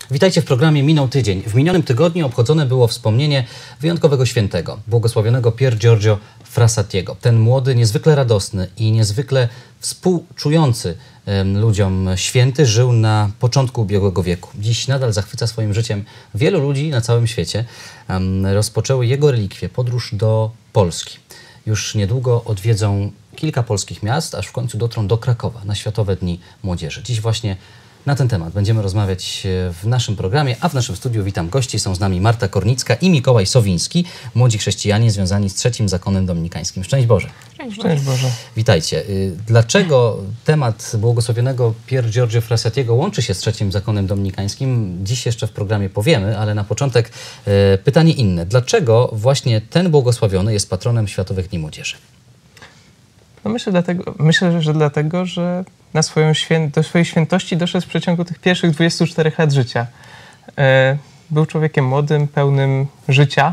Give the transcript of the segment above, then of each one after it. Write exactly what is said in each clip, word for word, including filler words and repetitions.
Witajcie w programie Minął Tydzień. W minionym tygodniu obchodzone było wspomnienie wyjątkowego świętego, błogosławionego Pier Giorgio Frassatiego. Ten młody, niezwykle radosny i niezwykle współczujący ludziom święty żył na początku ubiegłego wieku. Dziś nadal zachwyca swoim życiem wielu ludzi na całym świecie. Rozpoczęły jego relikwie podróż do Polski. Już niedługo odwiedzą kilka polskich miast, aż w końcu dotrą do Krakowa na Światowe Dni Młodzieży. Dziś właśnie na ten temat będziemy rozmawiać w naszym programie, a w naszym studiu witam gości. Są z nami Marta Kornicka i Mikołaj Sowiński, młodzi chrześcijanie związani z trzecim zakonem dominikańskim. Szczęść Boże. Szczęść Boże. Szczęść Boże. Witajcie. Dlaczego temat błogosławionego Pier Giorgio Frassatiego łączy się z trzecim zakonem dominikańskim? Dziś jeszcze w programie powiemy, ale na początek e, pytanie inne. Dlaczego właśnie ten błogosławiony jest patronem Światowych Dni Młodzieży? No myślę, dlatego, myślę, że dlatego, że na swoją świę, do swojej świętości doszedł w przeciągu tych pierwszych dwudziestu czterech lat życia. E, był człowiekiem młodym, pełnym życia,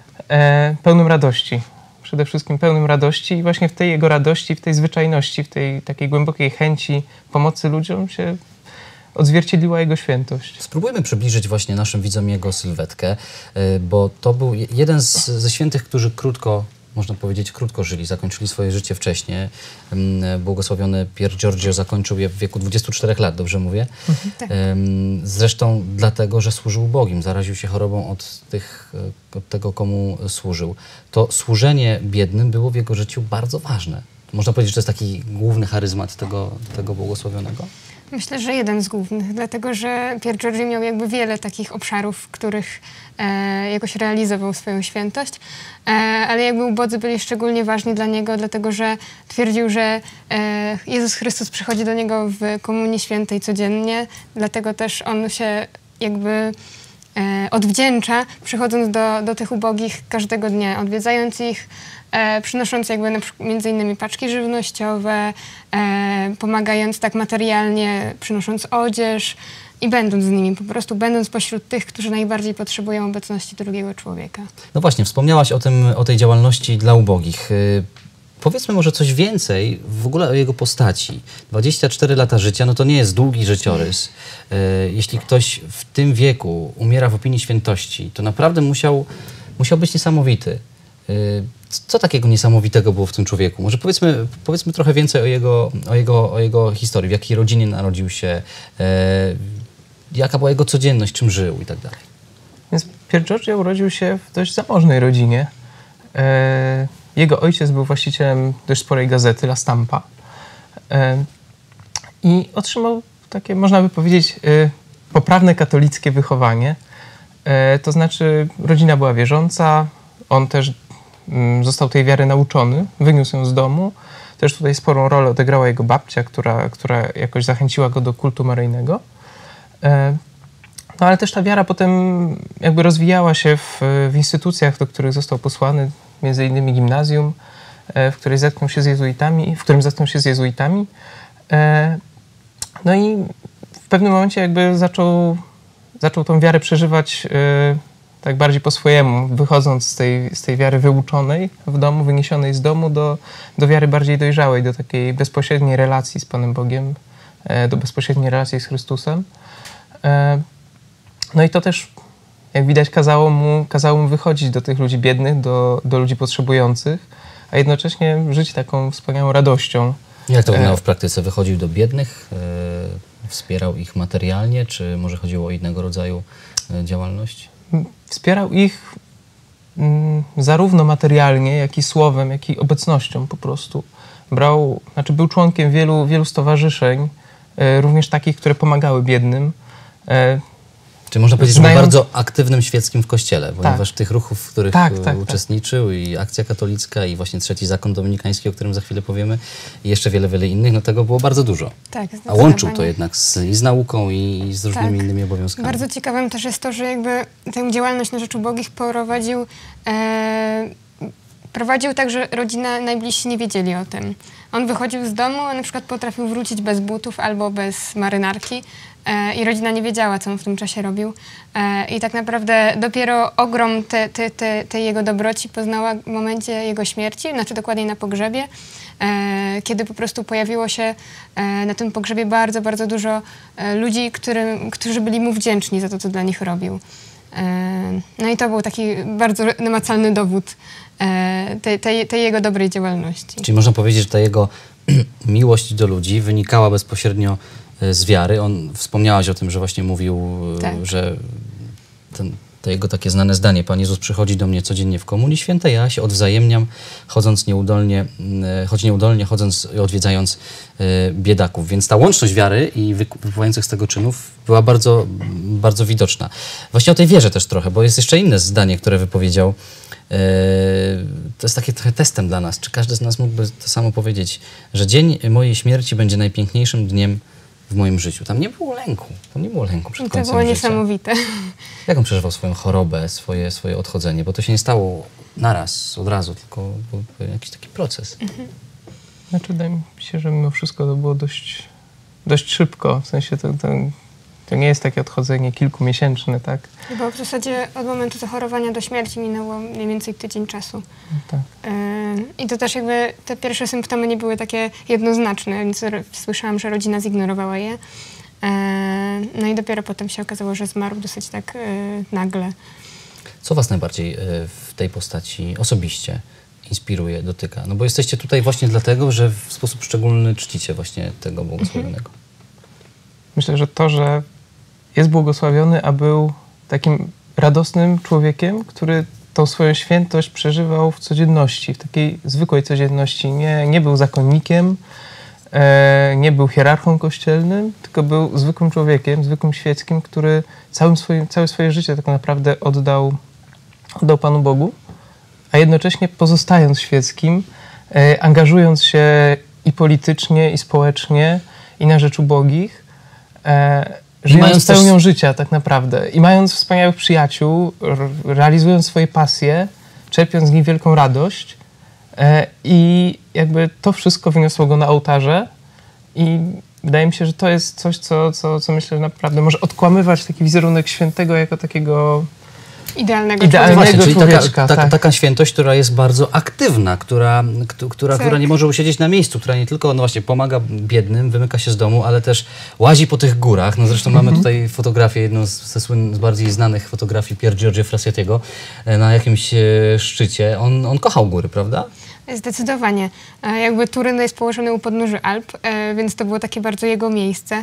e, pełnym radości. Przede wszystkim pełnym radości i właśnie w tej jego radości, w tej zwyczajności, w tej takiej głębokiej chęci pomocy ludziom się odzwierciedliła jego świętość. Spróbujmy przybliżyć właśnie naszym widzom jego sylwetkę, bo to był jeden z, ze świętych, którzy krótko, można powiedzieć, krótko żyli, zakończyli swoje życie wcześnie. Błogosławiony Pier Giorgio zakończył je w wieku dwudziestu czterech lat, dobrze mówię? Mhm, tak. Zresztą dlatego, że służył Bogiem, zaraził się chorobą od, tych, od tego, komu służył. To służenie biednym było w jego życiu bardzo ważne. Można powiedzieć, że to jest taki główny charyzmat tego, tego błogosławionego? Myślę, że jeden z głównych, dlatego że Pier Giorgio miał jakby wiele takich obszarów, w których e, jakoś realizował swoją świętość, e, ale jakby ubodzy byli szczególnie ważni dla niego, dlatego że twierdził, że e, Jezus Chrystus przychodzi do niego w Komunii Świętej codziennie, dlatego też on się jakby e, odwdzięcza, przychodząc do, do tych ubogich każdego dnia, odwiedzając ich, E, przynosząc jakby na przykład między innymi paczki żywnościowe, e, pomagając tak materialnie, przynosząc odzież i będąc z nimi, po prostu będąc pośród tych, którzy najbardziej potrzebują obecności drugiego człowieka. No właśnie, wspomniałaś o tym, o tej działalności dla ubogich. Yy, powiedzmy może coś więcej w ogóle o jego postaci. dwadzieścia cztery lata życia, no to nie jest długi życiorys. Yy, jeśli ktoś w tym wieku umiera w opinii świętości, to naprawdę musiał, musiał być niesamowity. Yy, Co takiego niesamowitego było w tym człowieku? Może powiedzmy, powiedzmy trochę więcej o jego, o, jego, o jego historii, w jakiej rodzinie narodził się, e, jaka była jego codzienność, czym żył i tak dalej. Więc Pier Giorgio urodził się w dość zamożnej rodzinie. E, jego ojciec był właścicielem dość sporej gazety, La Stampa. E, I otrzymał takie, można by powiedzieć, e, poprawne katolickie wychowanie. E, to znaczy rodzina była wierząca, on też został tej wiary nauczony, wyniósł ją z domu. Też tutaj sporą rolę odegrała jego babcia, która, która jakoś zachęciła go do kultu maryjnego. No ale też ta wiara potem jakby rozwijała się w, w instytucjach, do których został posłany, między innymi gimnazjum, w której zetknął się z jezuitami, w którym zetknął się z jezuitami. No i w pewnym momencie jakby zaczął, zaczął tą wiarę przeżywać tak bardziej po swojemu, wychodząc z tej, z tej wiary wyuczonej w domu, wyniesionej z domu do, do wiary bardziej dojrzałej, do takiej bezpośredniej relacji z Panem Bogiem, do bezpośredniej relacji z Chrystusem. No i to też, jak widać, kazało mu, kazało mu wychodzić do tych ludzi biednych, do, do ludzi potrzebujących, a jednocześnie żyć taką wspaniałą radością. Jak to wyglądało w praktyce? Wychodził do biednych, e, wspierał ich materialnie, czy może chodziło o innego rodzaju e, działalność? Wspierał ich mm, zarówno materialnie, jak i słowem, jak i obecnością po prostu. Brał, znaczy był członkiem wielu, wielu stowarzyszeń, e, również takich, które pomagały biednym. E, Czy można powiedzieć, znając... że był bardzo aktywnym świeckim w Kościele, ponieważ tak. tych ruchów, w których tak, tak, uczestniczył tak. i Akcja Katolicka i właśnie Trzeci Zakon Dominikański, o którym za chwilę powiemy, i jeszcze wiele, wiele innych, no tego było bardzo dużo. Tak, a łączył to jednak z, i z nauką, i z różnymi tak. innymi obowiązkami. Bardzo ciekawym też jest to, że jakby tę działalność na rzecz ubogich prowadził e, prowadził tak, że rodzina, najbliżsi nie wiedzieli o tym. On wychodził z domu, a na przykład potrafił wrócić bez butów albo bez marynarki e, i rodzina nie wiedziała, co on w tym czasie robił. E, I tak naprawdę dopiero ogrom tej te, te, te jego dobroci poznała w momencie jego śmierci, znaczy dokładniej na pogrzebie, e, kiedy po prostu pojawiło się e, na tym pogrzebie bardzo, bardzo dużo e, ludzi, którym, którzy byli mu wdzięczni za to, co dla nich robił. E, no i to był taki bardzo namacalny dowód Tej, tej, tej jego dobrej działalności. Czyli można powiedzieć, że ta jego miłość do ludzi wynikała bezpośrednio z wiary. On, wspomniałaś o tym, że właśnie mówił, tak. że ten, to jego takie znane zdanie, Pan Jezus przychodzi do mnie codziennie w Komunii Świętej, ja się odwzajemniam, chodząc nieudolnie, choć nieudolnie, chodząc i odwiedzając biedaków. Więc ta łączność wiary i wypływających z tego czynów była bardzo, bardzo widoczna. Właśnie o tej wierze też trochę, bo jest jeszcze inne zdanie, które wypowiedział. To jest takie trochę testem dla nas. Czy każdy z nas mógłby to samo powiedzieć, że dzień mojej śmierci będzie najpiękniejszym dniem w moim życiu. Tam nie było lęku. Tam nie było lęku przed końcem życia. To było niesamowite. Jak on przeżywał swoją chorobę, swoje, swoje odchodzenie? Bo to się nie stało naraz, od razu, tylko był jakiś taki proces. Mhm. Znaczy, wydaje mi się, że mimo wszystko to było dość, dość szybko. W sensie to, to, to nie jest takie odchodzenie kilkumiesięczne, tak? Bo w zasadzie od momentu zachorowania do śmierci minęło mniej więcej tydzień czasu. Tak. Yy, I to też jakby te pierwsze symptomy nie były takie jednoznaczne, więc słyszałam, że rodzina zignorowała je. Yy, no i dopiero potem się okazało, że zmarł dosyć tak yy, nagle. Co was najbardziej yy, w tej postaci osobiście inspiruje, dotyka? No bo jesteście tutaj właśnie dlatego, że w sposób szczególny czcicie właśnie tego błogosławionego. Myślę, że to, że jest błogosławiony, a był takim radosnym człowiekiem, który tą swoją świętość przeżywał w codzienności, w takiej zwykłej codzienności. Nie, nie był zakonnikiem, e, nie był hierarchą kościelnym, tylko był zwykłym człowiekiem, zwykłym świeckim, który całym swoim, całe swoje życie tak naprawdę oddał, oddał Panu Bogu, a jednocześnie pozostając świeckim, e, angażując się i politycznie, i społecznie, i na rzecz ubogich, e, żyjąc pełnią też... życia tak naprawdę i mając wspaniałych przyjaciół, realizując swoje pasje, czerpiąc z nich wielką radość e, i jakby to wszystko wyniosło go na ołtarze i wydaje mi się, że to jest coś, co, co, co myślę, że naprawdę może odkłamywać taki wizerunek świętego jako takiego idealnego, idealnego Właśnie, czyli człowieczka. Taka, tak. taka świętość, która jest bardzo aktywna, która, która, tak. która nie może usiedzieć na miejscu, która nie tylko no właśnie pomaga biednym, wymyka się z domu, ale też łazi po tych górach. No zresztą mamy tutaj fotografię, jedną z, ze słyn, z bardziej znanych fotografii Pier Giorgio Frassatiego na jakimś e, szczycie. On, on kochał góry, prawda? Zdecydowanie. E, jakby Turyn jest położony u podnóży Alp, e, więc to było takie bardzo jego miejsce.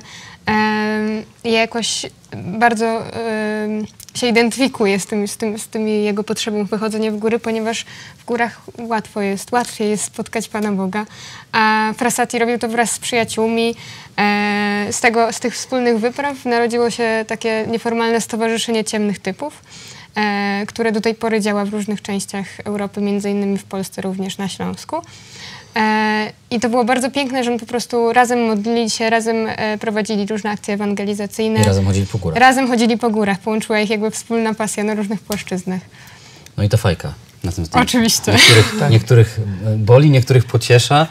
E, I jakoś bardzo e, się identyfikuje z tym, z, tym, z tym jego potrzebą wychodzenia w góry, ponieważ w górach łatwo jest, łatwiej jest spotkać Pana Boga. A Frassati robił to wraz z przyjaciółmi. E, z, tego, z tych wspólnych wypraw narodziło się takie nieformalne stowarzyszenie ciemnych typów, E, które do tej pory działa w różnych częściach Europy, między innymi w Polsce, również na Śląsku. E, I to było bardzo piękne, że on po prostu razem modlili się, razem e, prowadzili różne akcje ewangelizacyjne. I razem chodzili po górach. Razem chodzili po górach, połączyła ich jakby wspólna pasja na różnych płaszczyznach. No i to fajka na tym zdjęciu. Oczywiście. Niektórych, tak. niektórych boli, niektórych pociesza,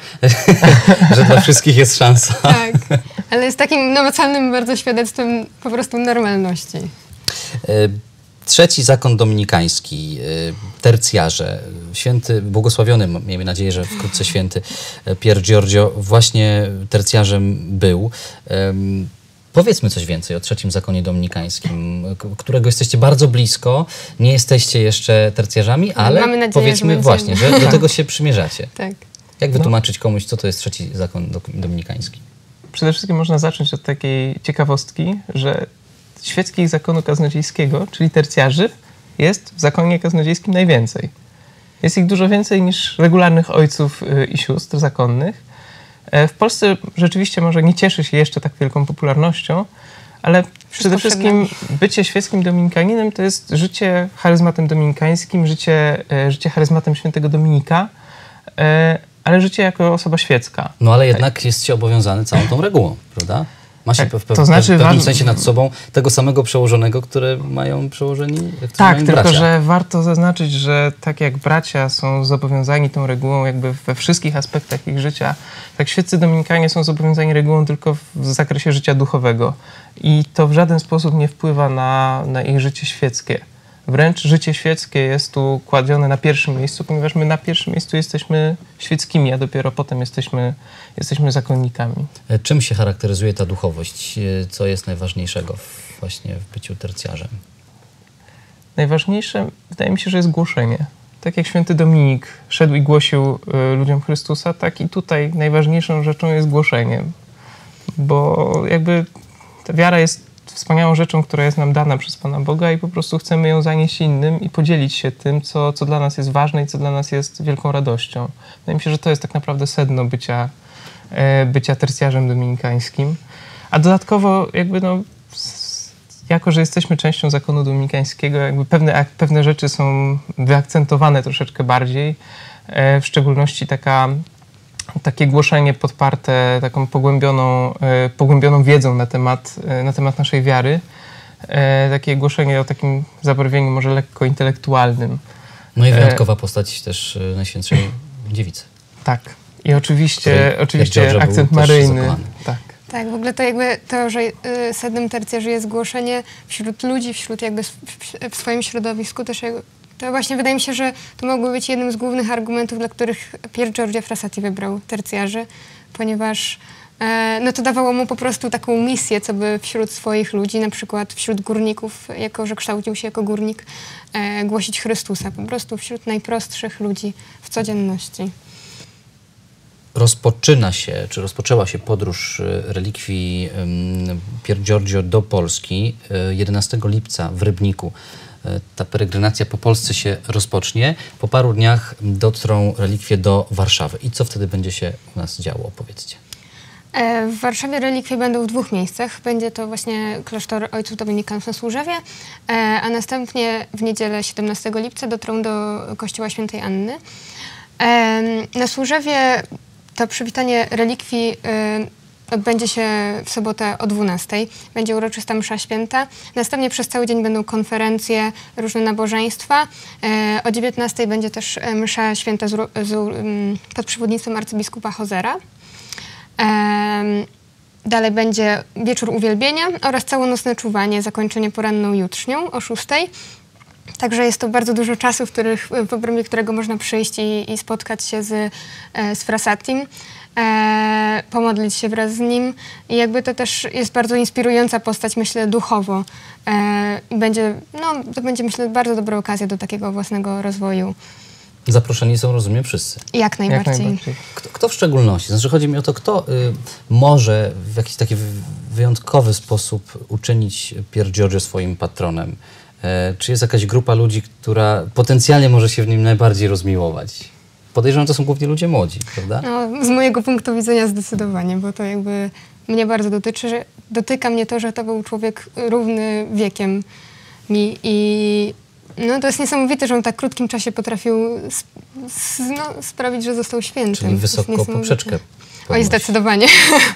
że dla wszystkich jest szansa. Tak, ale jest takim namacalnym bardzo świadectwem po prostu normalności. E, Trzeci zakon dominikański, tercjarze, święty, błogosławiony, miejmy nadzieję, że wkrótce święty Pier Giorgio właśnie tercjarzem był. Um, powiedzmy coś więcej o trzecim zakonie dominikańskim, którego jesteście bardzo blisko, nie jesteście jeszcze tercjarzami, ale Mamy nadzieję, powiedzmy że właśnie, że do tego się przymierzacie. Tak. Jak wytłumaczyć komuś, co to jest trzeci zakon dominikański? Przede wszystkim można zacząć od takiej ciekawostki, że świeckich zakonu kaznodziejskiego, czyli tercjarzy, jest w zakonie kaznodziejskim najwięcej. Jest ich dużo więcej niż regularnych ojców i sióstr zakonnych. W Polsce rzeczywiście może nie cieszy się jeszcze tak wielką popularnością, ale przede wszystkim bycie świeckim dominikaninem to jest życie charyzmatem dominikańskim, życie, życie charyzmatem świętego Dominika, ale życie jako osoba świecka. No ale jednak jest się obowiązany całą tą regułą, prawda? Ma się Tak, w, w, to znaczy w pewnym wa- sensie nad sobą tego samego przełożonego, które mają przełożeni które Tak, mają tylko bracia. że warto zaznaczyć, że tak jak bracia są zobowiązani tą regułą jakby we wszystkich aspektach ich życia, tak świeccy dominikanie są zobowiązani regułą tylko w zakresie życia duchowego. I to w żaden sposób nie wpływa na, na ich życie świeckie. Wręcz życie świeckie jest tu kładzione na pierwszym miejscu, ponieważ my na pierwszym miejscu jesteśmy świeckimi, a dopiero potem jesteśmy, jesteśmy zakonnikami. Czym się charakteryzuje ta duchowość? Co jest najważniejszego w, właśnie w byciu tercjarzem? Najważniejsze, wydaje mi się, że jest głoszenie. Tak jak święty Dominik szedł i głosił y, ludziom Chrystusa, tak i tutaj najważniejszą rzeczą jest głoszenie. Bo jakby ta wiara jest wspaniałą rzeczą, która jest nam dana przez Pana Boga i po prostu chcemy ją zanieść innym i podzielić się tym, co, co dla nas jest ważne i co dla nas jest wielką radością. Wydaje mi się, że to jest tak naprawdę sedno bycia, e, bycia tercjarzem dominikańskim. A dodatkowo jakby no, s- jako, że jesteśmy częścią zakonu dominikańskiego, jakby pewne, pewne rzeczy są wyakcentowane troszeczkę bardziej, e, w szczególności taka takie głoszenie podparte taką pogłębioną, e, pogłębioną wiedzą na temat, e, na temat naszej wiary. E, takie głoszenie o takim zabarwieniu może lekko intelektualnym. No i wyjątkowa postać też y, Najświętszej Dziewicy. Tak. I oczywiście, Której oczywiście Piotr George akcent był też maryjny. zakochany. Tak. Tak, w ogóle to jakby to, że y, sednem tercjarzy jest głoszenie wśród ludzi, wśród jakby w, w swoim środowisku też jakby, to właśnie wydaje mi się, że to mogło być jednym z głównych argumentów, dla których Pier Giorgio Frassati wybrał tercjarzy, ponieważ e, no to dawało mu po prostu taką misję, co by wśród swoich ludzi, na przykład wśród górników, jako że kształcił się jako górnik, e, głosić Chrystusa, po prostu wśród najprostszych ludzi w codzienności. Rozpoczyna się, czy rozpoczęła się podróż y, relikwii ym, Pier Giorgio do Polski y, jedenastego lipca w Rybniku. Y, Ta peregrinacja po Polsce się rozpocznie. Po paru dniach dotrą relikwie do Warszawy. I co wtedy będzie się u nas działo? Opowiedzcie. E, W Warszawie relikwie będą w dwóch miejscach. Będzie to właśnie klasztor Ojców Dominikanów na Służewie, e, a następnie w niedzielę siedemnastego lipca dotrą do kościoła Świętej Anny. E, Na Służewie to przywitanie relikwii e, odbędzie się w sobotę o dwunastej. Będzie uroczysta msza święta. Następnie przez cały dzień będą konferencje, różne nabożeństwa. E, O dziewiętnastej będzie też e, msza święta z, ru- z, um, pod przewodnictwem arcybiskupa Hozera. Em, Dalej będzie wieczór uwielbienia oraz całonocne czuwanie, zakończenie poranną jutrznią o szóstej. Także jest to bardzo dużo czasu, w, których, w obrębie którego można przyjść i, i spotkać się z, e, z Frassatim, e, pomodlić się wraz z nim. I jakby to też jest bardzo inspirująca postać, myślę, duchowo. E, i będzie, no, to będzie, myślę, bardzo dobra okazja do takiego własnego rozwoju. Zaproszeni są, rozumiem, wszyscy. Jak Jak najbardziej. najbardziej. Kto, kto w szczególności? Znaczy chodzi mi o to, kto y, może w jakiś taki wy- wyjątkowy sposób uczynić Pier Giorgio swoim patronem? E, czy jest jakaś grupa ludzi, która potencjalnie może się w nim najbardziej rozmiłować? Podejrzewam, że to są głównie ludzie młodzi, prawda? No, z mojego punktu widzenia zdecydowanie, bo to jakby mnie bardzo dotyczy, że dotyka mnie to, że to był człowiek równy wiekiem mi i no, to jest niesamowite, że on w tak krótkim czasie potrafił sp- s- no, sprawić, że został świętym. Czyli To jest wysoko niesamowite. poprzeczkę. Oj, podnosi. zdecydowanie.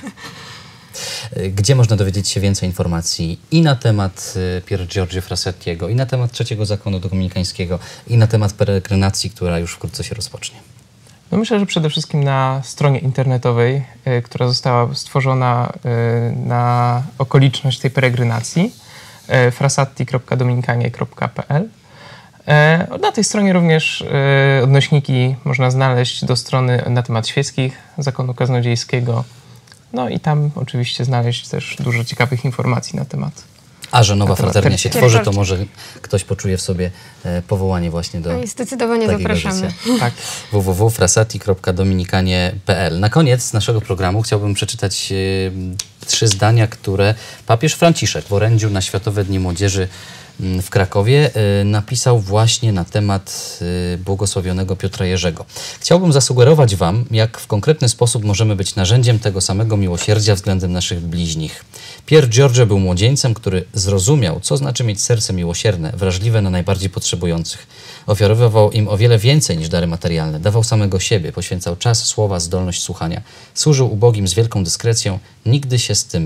Gdzie można dowiedzieć się więcej informacji i na temat y, Pier Giorgio Frassatiego, i na temat trzeciego zakonu dominikańskiego, i na temat peregrinacji, która już wkrótce się rozpocznie? No myślę, że przede wszystkim na stronie internetowej, y, która została stworzona y, na okoliczność tej peregrinacji, y, frassati kropka dominikanie kropka p l. Y, na tej stronie również y, odnośniki można znaleźć do strony na temat świeckich zakonu kaznodziejskiego. No i tam oczywiście znaleźć też dużo ciekawych informacji na temat. A że nowa Na temat fraternia się Pier tworzy, to Giorgio. może ktoś poczuje w sobie e, powołanie właśnie do No i zdecydowanie takiego zapraszamy. życia. Tak. w w w kropka frassati kropka dominikanie kropka p l. Na koniec naszego programu chciałbym przeczytać e, trzy zdania, które papież Franciszek w orędziu na Światowe Dni Młodzieży m, w Krakowie e, napisał właśnie na temat e, błogosławionego Piotra Jerzego. Chciałbym zasugerować Wam, jak w konkretny sposób możemy być narzędziem tego samego miłosierdzia względem naszych bliźnich. Pier Giorgio był młodzieńcem, który zrozumiał, co znaczy mieć serce miłosierne, wrażliwe na najbardziej potrzebujących. Ofiarowywał im o wiele więcej niż dary materialne. Dawał samego siebie, poświęcał czas, słowa, zdolność słuchania. Służył ubogim z wielką dyskrecją, nigdy się z tym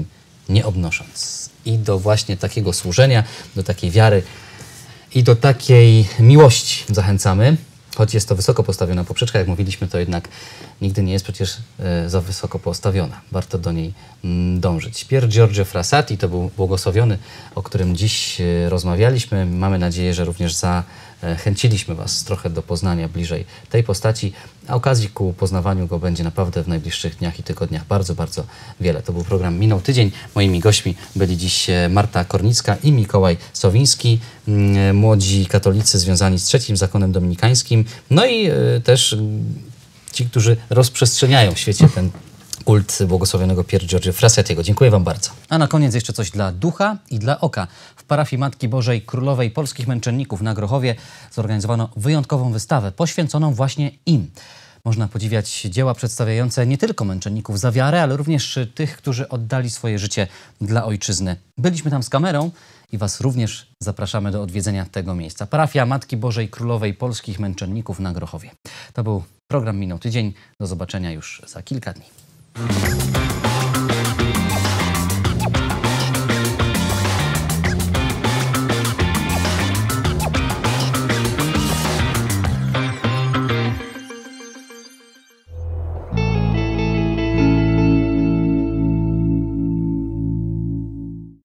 nie obnosząc. I do właśnie takiego służenia, do takiej wiary i do takiej miłości zachęcamy. Choć jest to wysoko postawiona poprzeczka, jak mówiliśmy, to jednak nigdy nie jest przecież e, za wysoko postawiona. Warto do niej mm, dążyć. Pier Giorgio Frassati to był błogosławiony, o którym dziś e, rozmawialiśmy. Mamy nadzieję, że również zachęciliśmy Was trochę do poznania bliżej tej postaci, a okazji ku poznawaniu go będzie naprawdę w najbliższych dniach i tygodniach bardzo, bardzo wiele. To był program Minął Tydzień. Moimi gośćmi byli dziś Marta Kornicka i Mikołaj Sowiński, młodzi katolicy związani z trzecim zakonem dominikańskim, no i y, też y, ci, którzy rozprzestrzeniają w świecie ten kult błogosławionego Pier Giorgio Frassatiego. Dziękuję Wam bardzo. A na koniec jeszcze coś dla ducha i dla oka. W parafii Matki Bożej Królowej Polskich Męczenników na Grochowie zorganizowano wyjątkową wystawę poświęconą właśnie im. Można podziwiać dzieła przedstawiające nie tylko męczenników za wiarę, ale również tych, którzy oddali swoje życie dla ojczyzny. Byliśmy tam z kamerą i Was również zapraszamy do odwiedzenia tego miejsca. Parafia Matki Bożej Królowej Polskich Męczenników na Grochowie. To był program Minął Tydzień. Do zobaczenia już za kilka dni.